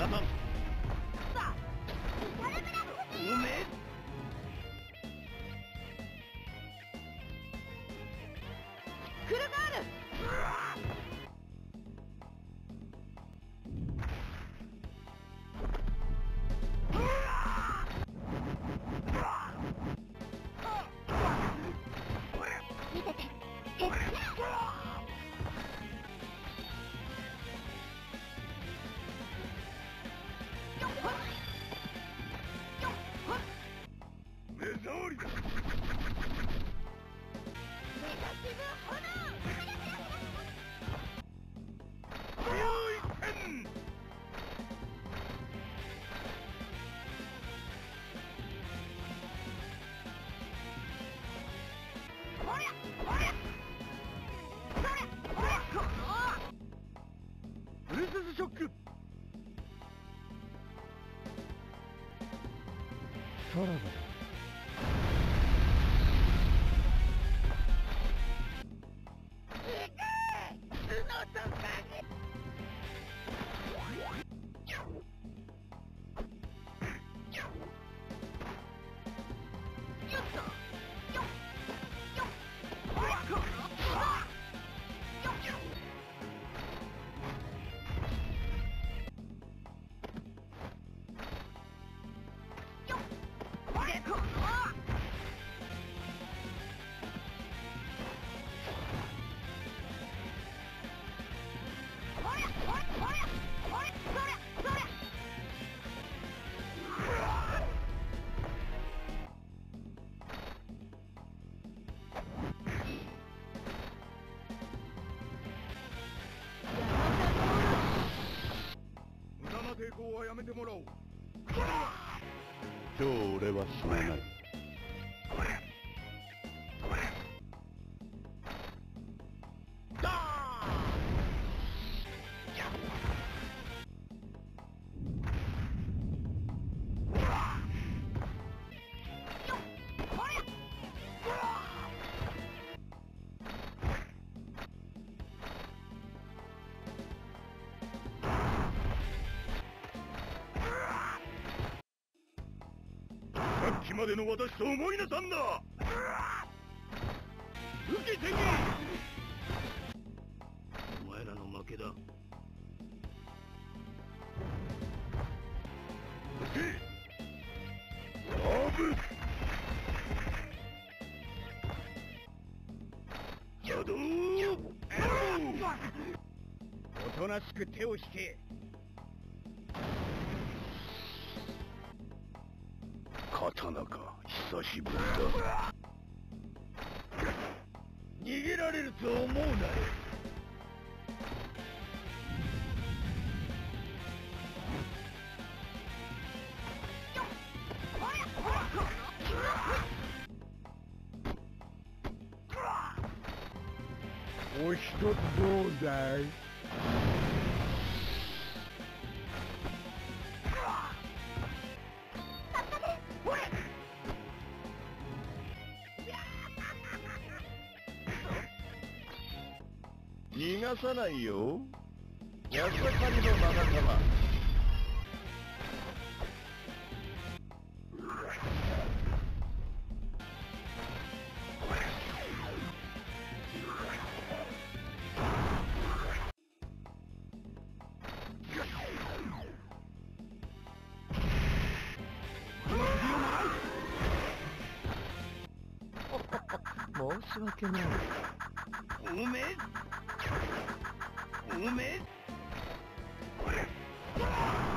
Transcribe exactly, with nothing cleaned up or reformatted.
我慢。おめえクルガール。見てて。えっ。 目障りだ。プリンセスショック。さらばだ。無駄な抵抗はやめてもらおう。今日俺は死なない。さっきまでの私と思いなさんだ。受けてけ。お前らの負けだ。受け。ラブ。邪道。おとなしく手を引け。刀か、久しぶりだ。逃げられると思うなよ。お一つどうだい。逃がさないよ、ヤサカリのママ様。申し訳ない。おめえおめえ